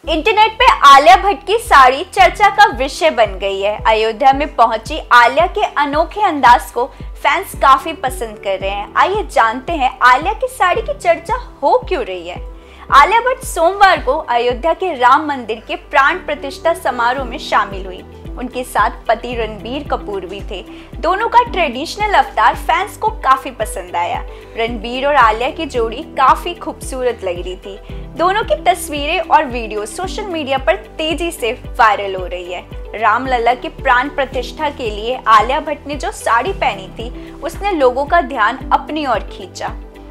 Internet पे आलिया भट्ट की साड़ी चर्चा का विषय बन गई है। अयोध्या में पहुंची आलिया के अनोखे अंदाज को फैंस काफी पसंद कर रहे हैं। आइए जानते हैं आलिया की साड़ी की चर्चा हो क्यों रही है। आलिया भट्ट सोमवार को अयोध्या के राम मंदिर के प्राण प्रतिष्ठा समारोह में शामिल हुई। उनके साथ पति रणबीर कपूर भी थे। दोनों का ट्रेडिशनल अवतार फैंस को काफी पसंद आया। रणबीर और आलिया की जोड़ी काफी खूबसूरत लग रही थी। दोनों की तस्वीरें और वीडियो सोशल मीडिया पर तेजी से वायरल हो रही है। रामलला की प्राण प्रतिष्ठा के लिए आलिया भट्ट ने जो साड़ी पहनी थी उसने लोगों का ध्यान अपनी ओर खींचा।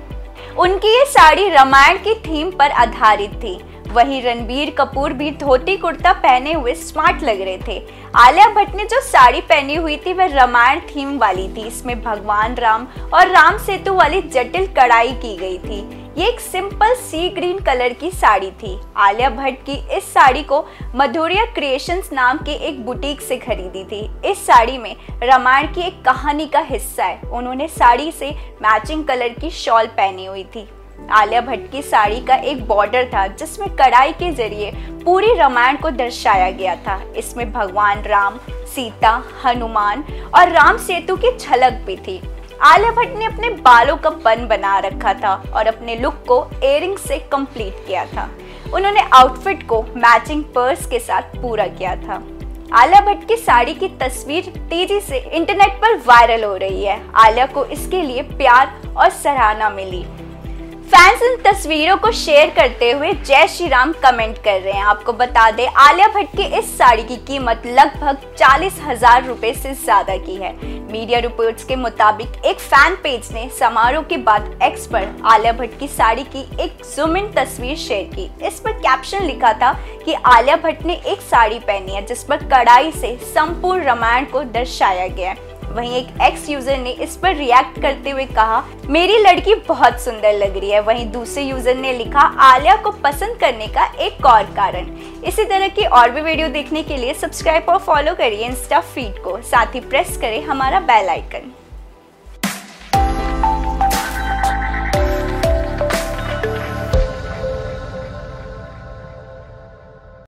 उनकी ये साड़ी रामायण की थीम पर आधारित थी। वहीं रणबीर कपूर भी धोती कुर्ता पहने हुए स्मार्ट लग रहे थे। आलिया भट्ट ने जो साड़ी पहनी हुई थी वह रामायण थीम वाली थी। इसमें भगवान राम और राम सेतु वाली जटिल कढ़ाई की गई थी। ये एक सिंपल सी ग्रीन कलर की साड़ी थी। आलिया भट्ट की इस साड़ी को मधुरिया क्रिएशंस नाम के एक बुटीक से खरीदी थी। इस साड़ी में रामायण की एक कहानी का हिस्सा है। उन्होंने साड़ी से मैचिंग कलर की शॉल पहनी हुई थी। आलिया भट्ट की साड़ी का एक बॉर्डर था जिसमें कढ़ाई के जरिए पूरी रामायण को दर्शाया गया था। इसमें भगवान राम, सीता, हनुमान और राम सेतु की झलक भी थी। आलिया भट्ट ने अपने बालों का बन बना रखा था और अपने लुक को इयररिंग से कंप्लीट किया था। उन्होंने आउटफिट को मैचिंग पर्स के साथ पूरा किया था। आलिया भट्ट की साड़ी की तस्वीर तेजी से इंटरनेट पर वायरल हो रही है। आलिया को इसके लिए प्यार और सराहना मिली। फैंस इन तस्वीरों को शेयर करते हुए जय श्री राम कमेंट कर रहे हैं। आपको बता दें आलिया भट्ट की इस साड़ी की कीमत लगभग 40,000 रुपए से ज्यादा की है। मीडिया रिपोर्ट्स के मुताबिक एक फैन पेज ने समारोह के बाद एक्स पर आलिया भट्ट की साड़ी की एक जूम इन तस्वीर शेयर की। इस पर कैप्शन लिखा था कि आलिया भट्ट ने एक साड़ी पहनी है जिस पर कढ़ाई से संपूर्ण रामायण को दर्शाया गया है। वहीं एक एक्स यूजर ने इस पर रिएक्ट करते हुए कहा, मेरी लड़की बहुत सुंदर लग रही है। वहीं दूसरे यूजर ने लिखा, आलिया को पसंद करने का एक और कारण। इसी तरह की और भी वीडियो देखने के लिए सब्सक्राइब और फॉलो करिए इंस्टा फीड को। साथ ही प्रेस करें हमारा बेल आइकन।